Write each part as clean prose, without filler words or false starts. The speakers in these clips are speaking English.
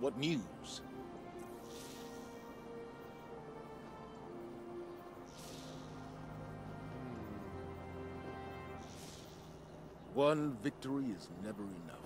What news? One victory is never enough.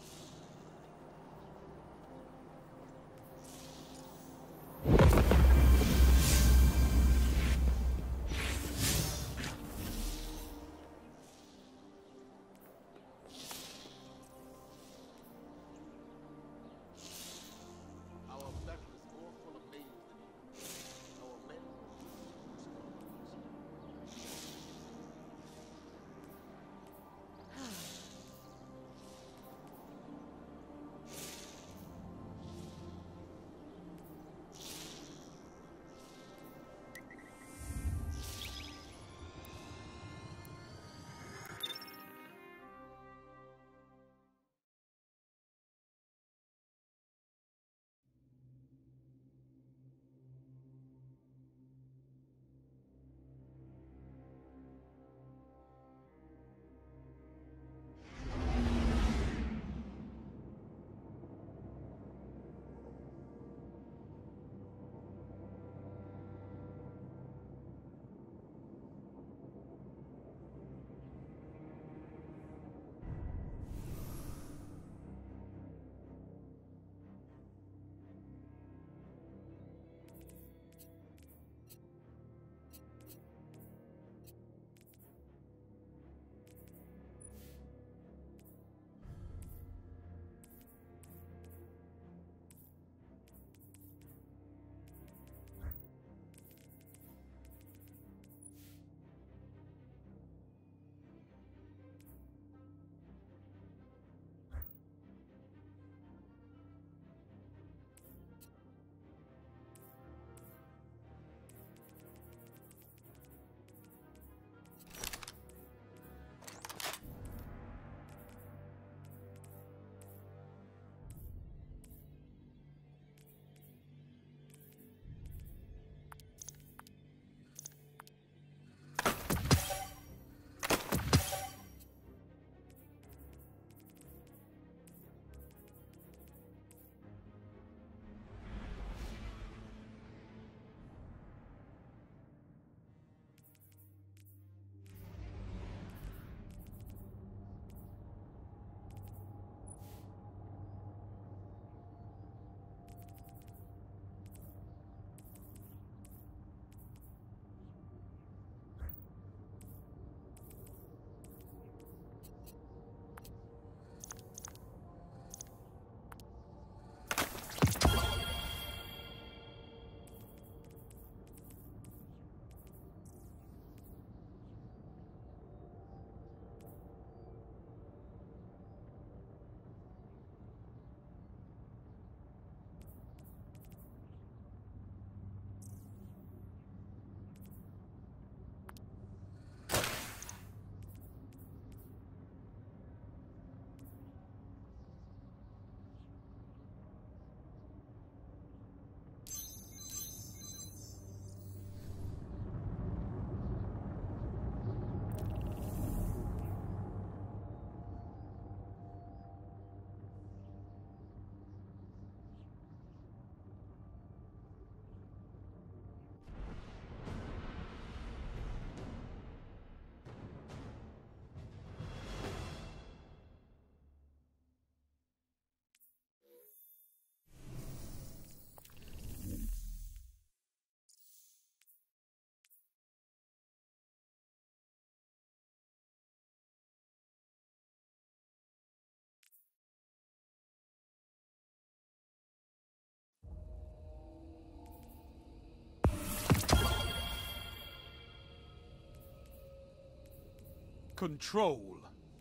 Control.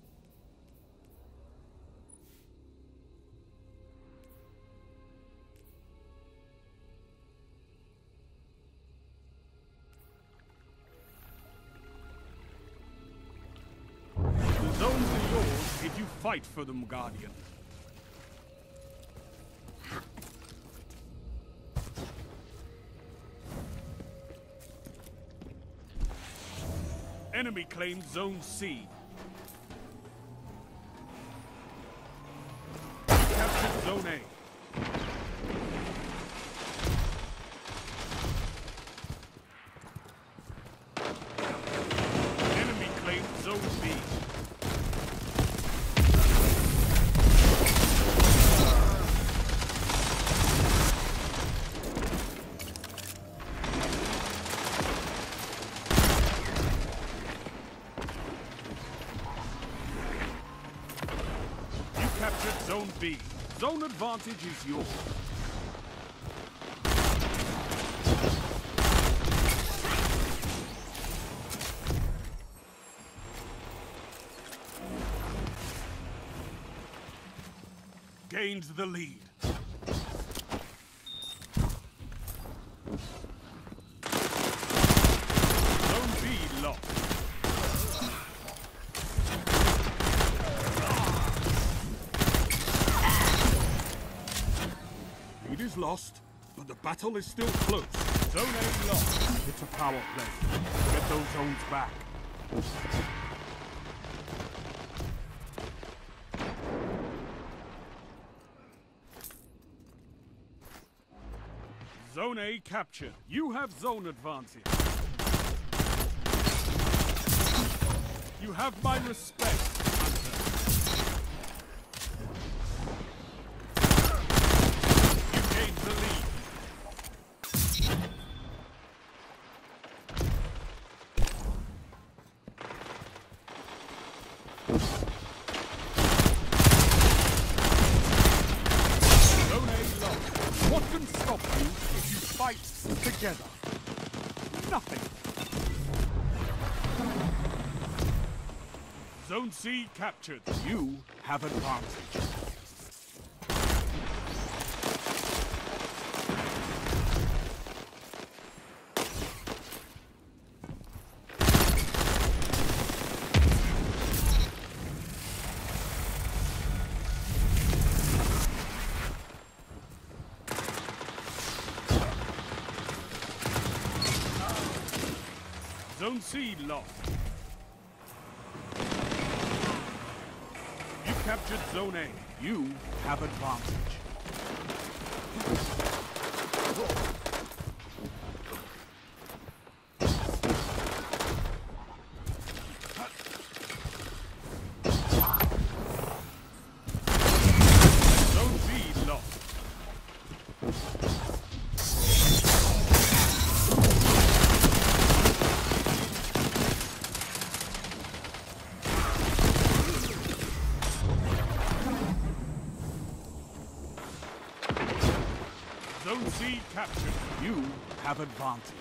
The zones are yours if you fight for them, Guardian. Enemy claims Zone C. Captured Zone A. Zone B. Zone advantage is yours. Gained the lead. Zone B lost. Lead is lost, but the battle is still close. Zone A lost. It's a power play. Get those zones back. Zone A captured. You have zone advantage. You have my respect, Hunter. You gained the lead. Zone A lost. What can stop you if you fight together? Nothing. Zone C captured. You have advantage. Zone C lost. You captured Zone A. You have advantage. Zone B lost. Zone C captured. You have advantage.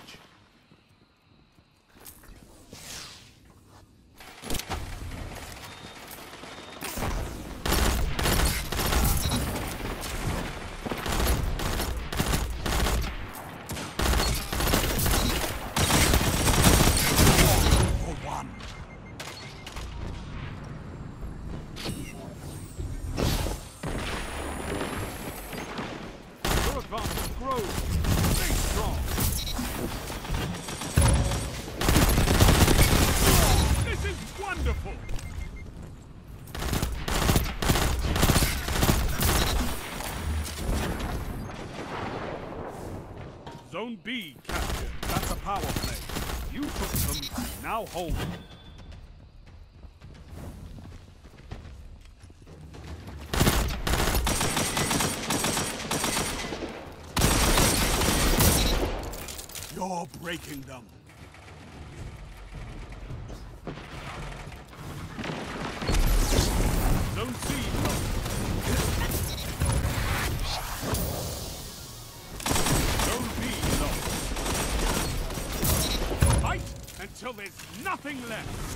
For one. Your advantage grows. Stay strong. This is wonderful. Zone B captured. That's a power play. You took them, now hold them. You're breaking them. Zone C lost. Zone B lost. Fight until there's nothing left.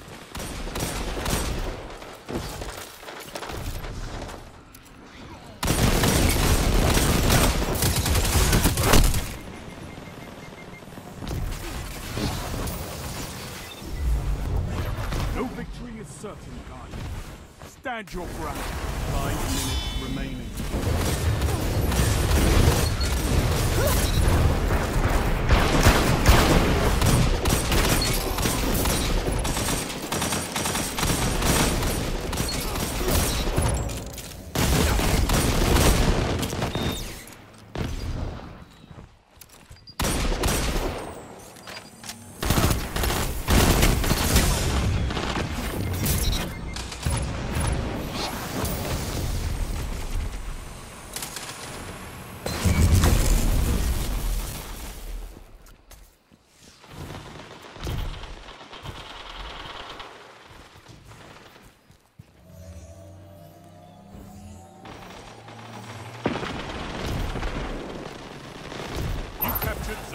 No victory is certain, Guardian. Stand your ground. 5 minutes remaining.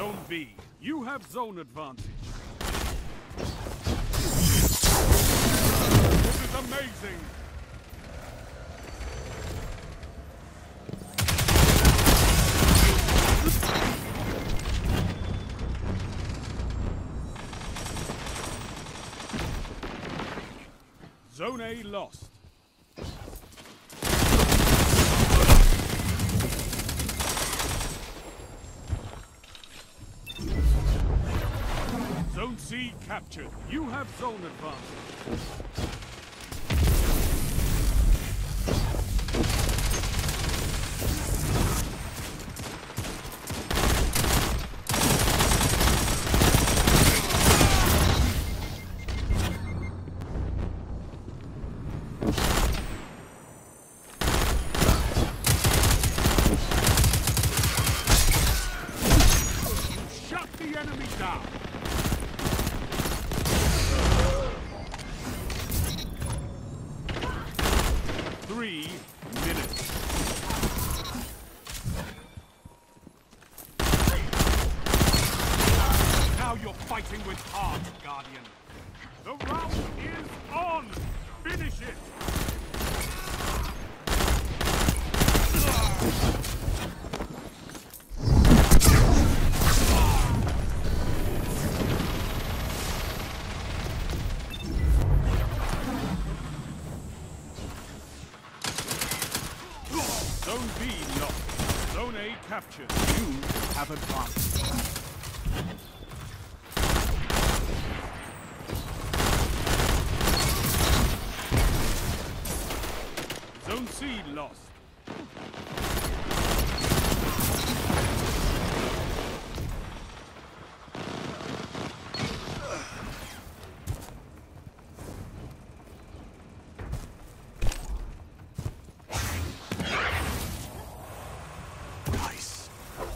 Zone B, you have zone advantage. This is amazing! Zone A lost. Zone C captured. You have zone advantage. Shut the enemy down. Three minutes. Now you're fighting with heart, Guardian. The round is on! Finish it! Zone B lost. Zone A captured. You have advanced. Zone C lost. Nice.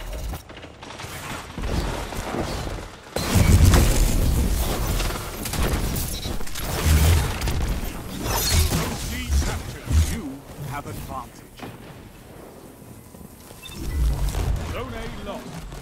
Zone C captured. You have advantage. Zone A lost.